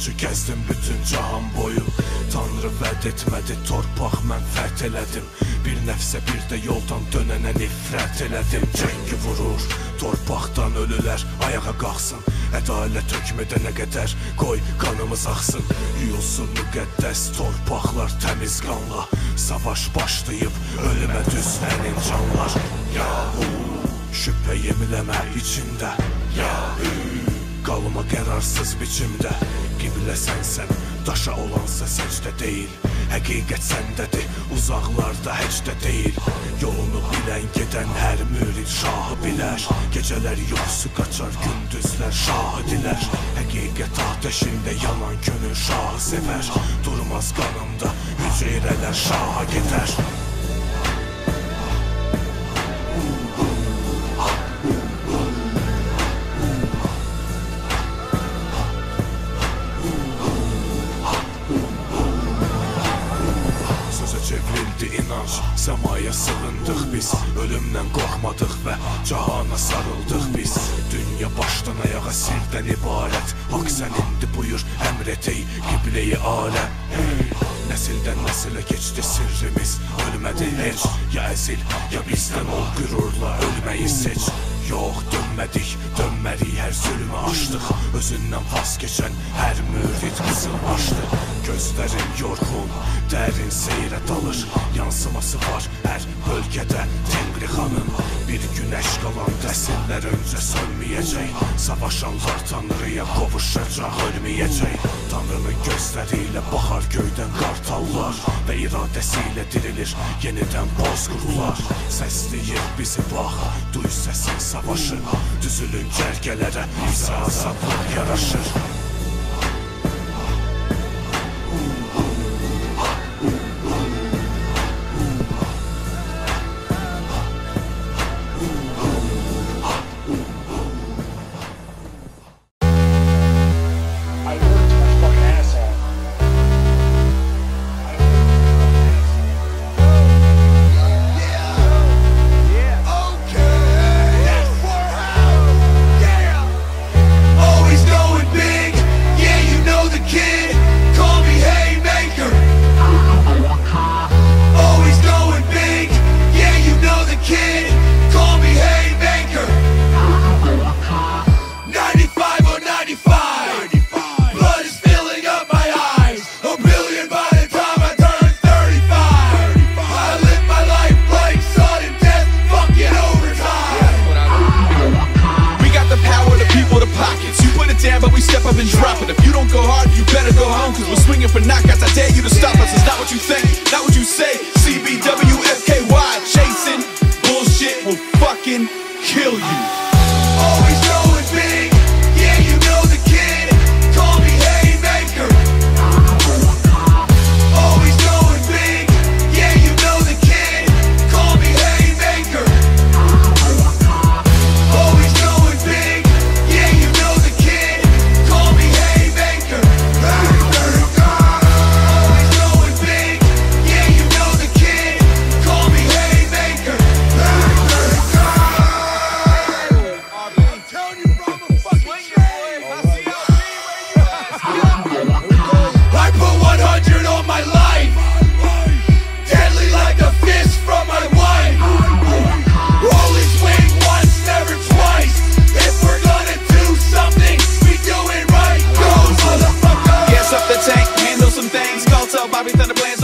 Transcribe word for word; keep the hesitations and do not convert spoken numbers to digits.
inançı gəzdim bütün cahan boyu. Tanrı vəd etmədi, torpaq mən fərq elədim. Bir nəfsə bir də yoldan dönənə nifrət elədim. Cəngi vurur, torpaqdan ölülər ayağa qalxsın. Ədalət hökmedənə qədər qoy qanımız axsın. Yuyulsun müqəddəs torpaqlar təmiz qanla. Savaş başlayıb ölümə düzlənin canlar. Yahu, şübhə yemiləmə içində. Yahu, qalma qərarsız biçimdə. Qiblə sənsən, daşa olansa səcdə deyil. Həqiqət səndədir, uzaqlarda heç də deyil. Yolunu bilən gedən hər mürid şahı bilər. Gecələr yoxsu qaçar, gündüzlər şahidilər. Həqiqət ateşində yanan gönül şahı sevər. Durmaz qanımda, hüceyrələr şaha gedər. İnanç, səmaya sığındıq biz. Ölümdən qorxmadıq və cahana sarıldıq biz. Dünya başdan ayağa sirdən ibarət. Haqq sənindi buyur, əmr et ey qibləyi aləm. Hey, nəsildən nəsilə keçdi sirrimiz. Ölmədi heç, ya əzil, ya bizdən ol qürurla ölməyi seç. Yox, dönmədik, dönmərik, hər zülmü aşdıq. Özündən vaz keçən hər mürid qızılbaşdı. Gözlərin yorğun, dərin seyrə dalır. Yansıması var hər bölgədə Tengri xanım. Bir günəş qalan dəsillər öncə sönməyəcək. Savaşanlar Tanrıya qovuşacaq, ölməyəcək. Tanrının gözləri ilə baxar göydən qartallar və iradəsi ilə dirilir yenidən bozqurlar. Səsləyir bizi bax, duy səsin savaşı. Düzülün cərgələrə, bizə azadlıq yaraşır. But we step up and drop it. If you don't go hard, you better go home. Cause we're swinging for knockouts. I dare you to stop us. It's not what you think, not what you say. C B W F K Y, chasing bullshit will fucking kill you. Always going big, yeah, you know the kid. Call me Haymaker. Always going big, yeah, you know the kid. Call me Haymaker. Always going big, yeah, you know the kid. Call me Haymaker. Always going big, yeah, you know the kid. Call me Haymaker. I'm telling you, bro, I'm a fucking shame. I put one hundred on my life, deadly like a fist from my wife. Only swing once, never twice. If we're gonna do something, we do it right. Go, motherfucker. Gas up the tank, handle some things. Call tell Bobby Thunder plans.